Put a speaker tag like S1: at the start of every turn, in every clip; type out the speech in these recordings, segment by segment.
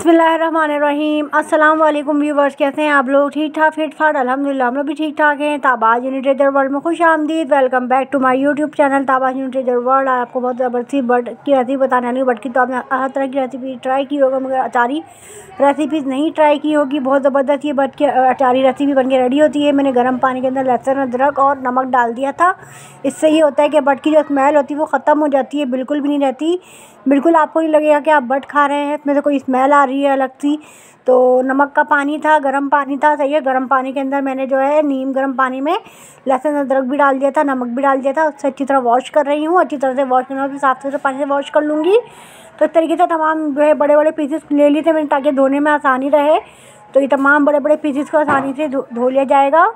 S1: बिस्मिल्लाहिर्रहमानिर्रहीम। अस्सलाम वालेकुम व्यूवर्स, कैसे हैं आप लोग? ठीक ठाक फिट फाट अल्हम्दुलिल्लाह हम लोग भी ठीक ठाक हैं। ताबाज यूनिट्रेजर वर्ल्ड में खुश आमदीद। Welcome back to my YouTube channel Tabaz uni treasure world. आपको बहुत ज़बरदस्ती बट की रेसिपी बताने वाली हूँ। बट की तो आपने हर तरह की रेसिपी ट्राई की होगा, मगर अचारी रेसिपीज़ नहीं ट्राई की होगी। बहुत ज़बरदस्त ये बट की अचारी रेसिपी बन के रेडी होती है। मैंने गर्म पानी के अंदर लहसुन, अदरक और नमक डाल दिया था। इससे ये होता है कि बट की जो स्मेल होती है वो ख़त्म हो जाती है, बिल्कुल भी नहीं रहती। बिल्कुल आपको नहीं लगेगा कि आप बट खा रहे हैं, इसमें से कोई स्मेल आ रही है अलग सी। तो नमक का पानी था, गर्म पानी था, सही है। गर्म पानी के अंदर मैंने जो है नीम गर्म पानी में लहसुन अदरक भी डाल दिया था, नमक भी डाल दिया था। उससे अच्छी तरह वॉश कर रही हूँ। अच्छी तरह से वॉश करना है, साफ़ सुथरे पानी से वॉश कर लूँगी। तो इस तरीके से तमाम जो है बड़े बड़े पीसेस ले लिए थे मैंने, ताकि धोने में आसानी रहे। तो ये तमाम बड़े बड़े पीसेस को आसानी से धो लिया जाएगा।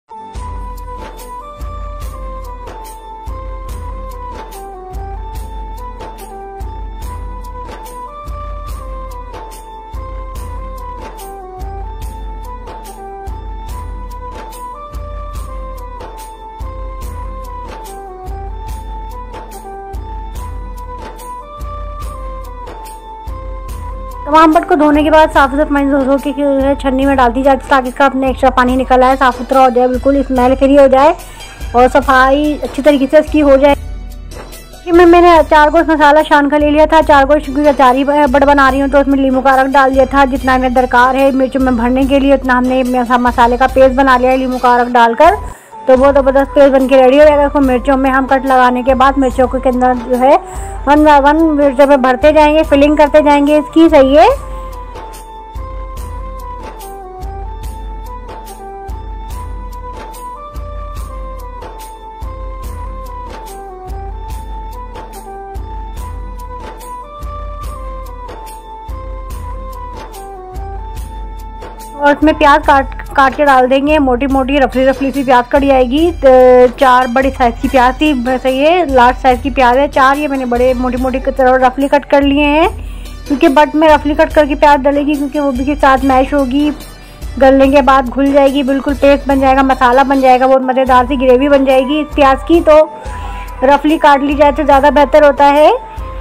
S1: तमाम बट को धोने के बाद साफ़ सुथरा पानी धो के छन्नी में डाल दी जाती है, ताकि इसका अपने एक्स्ट्रा पानी निकल आए, साफ़ सुथरा हो जाए, बिल्कुल स्मेल फ्री हो जाए और सफाई अच्छी तरीके से इसकी हो जाए। मैंने 4 गोश्त मसाला छान कर ले लिया था। 4 गोश्त की अचारी बट बना रही हूँ, तो उसमें नींबू का रस डाल दिया था। जितना हमें दरकार है मिर्चों में भरने के लिए, उतना हमने मसाले का पेस्ट बना लिया है नींबू का रस डालकर। तो बहुत ज़बरदस्त पेस्ट बन के रेडी हो जाएगा। इसको मिर्चों में हम कट लगाने के बाद मिर्चों के अंदर जो है 1 बाय 1 मिर्चों में भरते जाएंगे, फिलिंग करते जाएंगे इसकी, सही है। और इसमें प्याज काट के डाल देंगे। मोटी मोटी रफली सी प्याज कट जाएगी। 4 बड़ी साइज़ की प्याज थी, वैसे ये लार्ज साइज़ की प्याज है। 4 ये मैंने बड़े मोटी की तरह रफली कट कर लिए हैं, क्योंकि बट में रफली कट करके प्याज डलेगी, क्योंकि वो भी के साथ मैश होगी। गलने के बाद घुल जाएगी, बिल्कुल पेस्ट बन जाएगा, मसाला बन जाएगा, बहुत मज़ेदार सी ग्रेवी बन जाएगी इस प्याज की। तो रफली काट ली जाए तो ज़्यादा बेहतर होता है।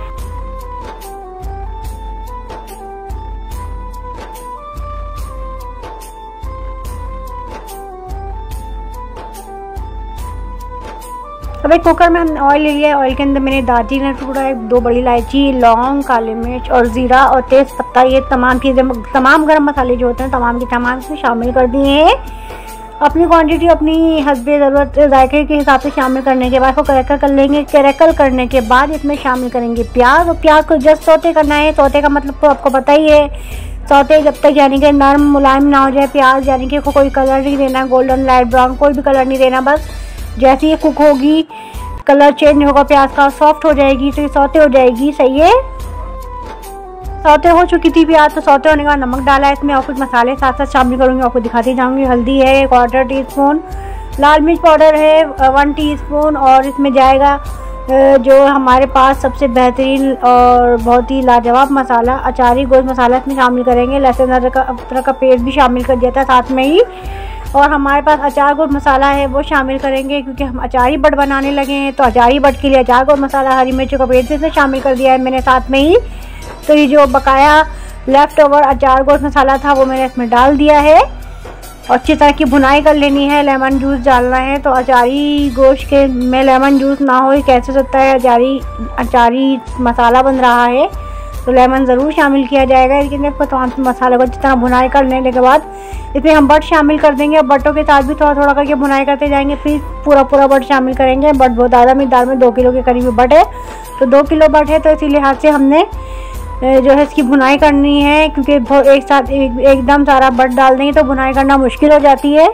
S1: अब एक कुकर में हमने ऑयल ले लिया है। ऑयल के अंदर मैंने दालचीनी का टुकड़ा, 2 बड़ी इलायची, लौंग, काली मिर्च और ज़ीरा और तेज़ पत्ता, ये तमाम चीज़ें, तमाम गर्म मसाले जो होते हैं तमाम के तमाम इसमें शामिल कर दिए हैं। अपनी क्वांटिटी अपनी हस्बे ज़रूरत जायके के हिसाब से शामिल करने के बाद इसको क्रैकल कर लेंगे। क्रैकल करने के बाद इसमें शामिल करेंगे प्याज। और प्याज को जस्ट सौते करना है। सौते का मतलब तो आपको पता ही है, सौते जब तक यानी कि नरम मुलायम ना हो जाए प्याज, यानी कि कोई कलर नहीं देना, गोल्डन लाइट ब्राउन कोई भी कलर नहीं देना। बस जैसे ये कुक होगी, कलर चेंज होगा प्याज का, सॉफ्ट हो जाएगी, तो ये सौते हो जाएगी, सही है। सौते हो चुकी थी प्याज। तो सौते होने के बाद नमक डाला है इसमें, और कुछ मसाले साथ साथ शामिल करूँगी, आपको दिखाती जाऊँगी। हल्दी है 1/4 टीस्पून, लाल मिर्च पाउडर है 1 टीस्पून, और इसमें जाएगा जो हमारे पास सबसे बेहतरीन और बहुत ही लाजवाब मसाला अचारी गोश्त मसाला इसमें शामिल करेंगे। लहसुन अदरक का पेस्ट भी शामिल कर दिया था साथ में ही। और हमारे पास अचार गोश्त मसाला है वो शामिल करेंगे, क्योंकि हम अचारी बट बनाने लगे हैं। तो अचारी बट के लिए अचार गोश्त मसाला, हरी मिर्चों का पेस्ट इसमें शामिल कर दिया है मैंने साथ में ही। तो ये जो बकाया लेफ़्ट ओवर अचार गोश्त मसाला था वो मैंने इसमें डाल दिया है। और अच्छी तरह की भुनाई कर लेनी है। लेमन जूस डालना है। तो अचारी गोश्त के में लेमन जूस ना हो कैसे सकता है, अचारी मसाला बन रहा है, तो लेमन ज़रूर शामिल किया जाएगा। लेकिन तमाम मसाले को अच्छी तरह भुनाई कर लेने के बाद इसमें हम बट शामिल कर देंगे। और बटों के साथ भी थोड़ा थोड़ा करके भुनाई करते जाएंगे, फिर पूरा बट शामिल करेंगे। बट बहुत ज़्यादा मिकदार में 2 किलो के करीब बट है, तो 2 किलो बट है, तो इसी लिहाज से हमने जो है इसकी भुनाई करनी है, क्योंकि एक साथ एकदम सारा बट डाल देंगे तो भुनाई करना मुश्किल हो जाती है।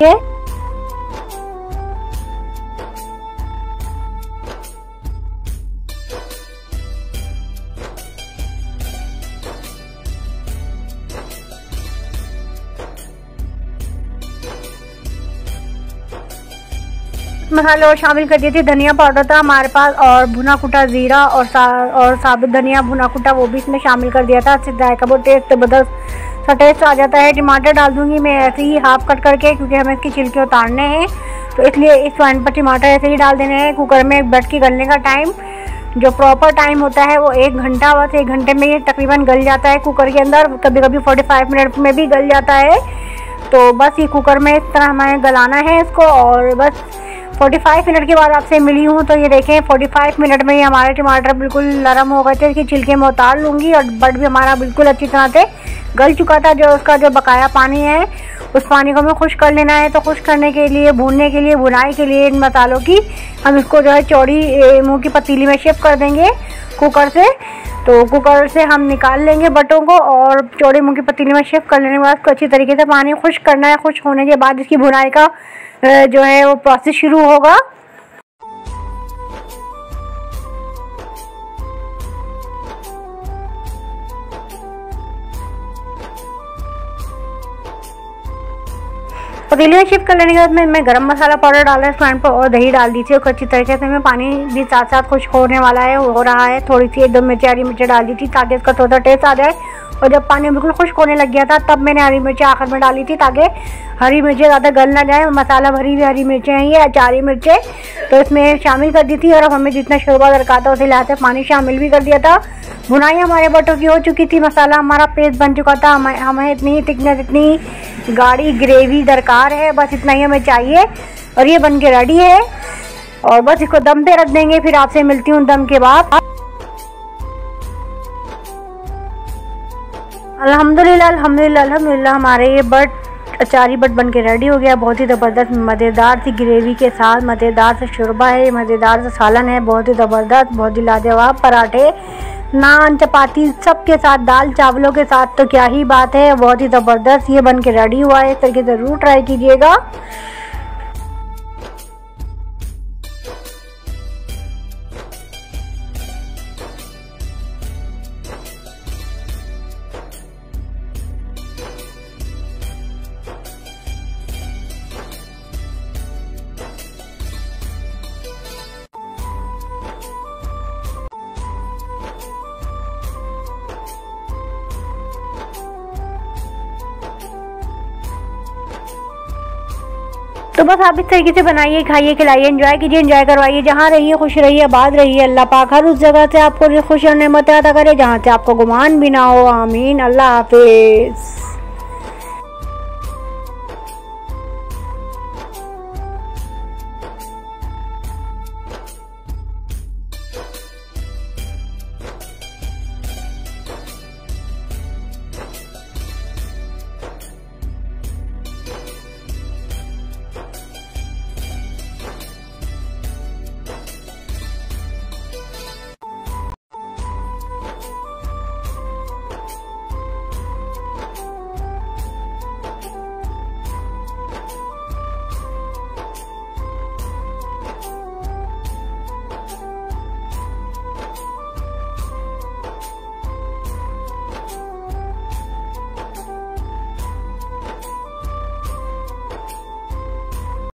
S1: मसाले और शामिल कर दिए थे। धनिया पाउडर था हमारे पास, और भुना कुटा ज़ीरा और साबुत धनिया भुना कुटा वो भी इसमें शामिल कर दिया था। इससे जायका बहुत टेस्ट ज़बरदस्त सा टेस्ट आ जाता है। टमाटर डाल दूंगी मैं ऐसे ही हाफ कट करके, क्योंकि हमें इसकी छिलके उतारने हैं, तो इसलिए इस पॉइंट पर टमाटर ऐसे ही डाल देने हैं। कुकर में बट के गलने का टाइम जो प्रॉपर टाइम होता है वो 1 घंटा, बस 1 घंटे में ये तकरीबन गल जाता है कुकर के अंदर। कभी कभी 45 मिनट में भी गल जाता है। तो बस ये कुकर में इस तरह हमें गलाना है इसको। और बस 45 मिनट के बाद आपसे मिली हूँ तो ये देखें 45 मिनट में ही हमारे टमाटर बिल्कुल नरम हो गए थे। इसके छिलके में उतार लूँगी। और बट भी हमारा बिल्कुल अच्छी तरह से गल चुका था। जो उसका जो बकाया पानी है उस पानी को हमें खुश्क कर लेना है। तो खुश्क करने के लिए, भूनने के लिए, भुनाई के लिए इन मसालों की हम इसको जो है चौड़ी मुँह की पतीली में शिफ्ट कर देंगे कुकर से। तो कुकर से हम निकाल लेंगे बटों को और चौड़ी मुँह की पतीली में शिफ्ट कर लेने के बाद अच्छी तरीके से पानी खुश्क करना है। खुश्क होने के बाद इसकी भुनाई का जो है वो प्रोसेस शुरू होगा। पतीले में शिफ्ट कर लेने के बाद मैं गरम मसाला पाउडर डाला इस पैन पर और दही डाल दी थी। और अच्छी तरीके से मैं पानी भी साथ साथ खुश्क होने वाला है, हो रहा है। थोड़ी सी 1-2 मिर्ची, हरी मिर्ची डाल दी थी ताकि इसका थोड़ा टेस्ट आ जाए। और जब पानी बिल्कुल खुश्क होने लग गया था तब मैंने हरी मिर्ची आखिर में डाली थी ताकि हरी मिर्चें ज़्यादा गल ना जाए। मसाला भरी हुई हरी मिर्चें हैं ये, अचारी मिर्चें, तो इसमें शामिल कर दी थी। और अब हमें जितना शोरबा दरकार था उसी लिहाज से पानी शामिल भी कर दिया था। भुनाई हमारे बटों की हो चुकी थी, मसाला हमारा पेस्ट बन चुका था। हमें इतनी थिकनेस, इतनी गाढ़ी ग्रेवी दरकार है, बस इतना ही हमें चाहिए। और ये बन के रेडी है। और बस इसको दम पे रख देंगे। फिर आपसे मिलती हूँ दम के बाद। अल्हम्दुलिल्लाह अल्हम्दुलिल्लाह अल्हम्दुलिल्लाह हमारे ये अचारी बट बन के रेडी हो गया। बहुत ही ज़बरदस्त मज़ेदार सी ग्रेवी के साथ मज़ेदार सा शोरबा है, मज़ेदार सा सालन है, बहुत ही ज़बरदस्त, बहुत ही लाजवाब। पराठे, नान, चपाती सब के साथ, दाल चावलों के साथ तो क्या ही बात है। बहुत ही ज़बरदस्त ये बन के रेडी हुआ है। इस तरीके से ज़रूर ट्राई कीजिएगा। तो बस आप इस तरीके से बनाइए, खाइए, खिलाइए, एंजॉय कीजिए, एंजॉय करवाइए। जहाँ रहिए खुश रहिए, आबाद रहिए। अल्लाह पाक हर उस जगह से आपको खुश और नेमत अता करे जहाँ से आपको गुमान भी ना हो। आमीन। अल्लाह हाफिज़।